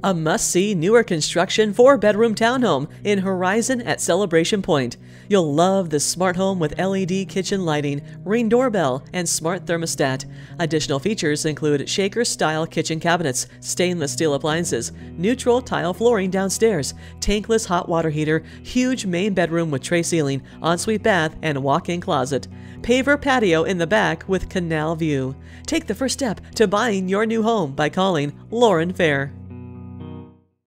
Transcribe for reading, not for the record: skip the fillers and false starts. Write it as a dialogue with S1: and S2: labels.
S1: A must-see newer construction 4-bedroom townhome in Horizon at Celebration Pointe. You'll love this smart home with LED kitchen lighting, Ring doorbell, and smart thermostat. Additional features include shaker-style kitchen cabinets, stainless steel appliances, neutral tile flooring downstairs, tankless hot water heater, huge main bedroom with tray ceiling, ensuite bath, and walk-in closet. Paver patio in the back with canal view. Take the first step to buying your new home by calling Lauren Feher.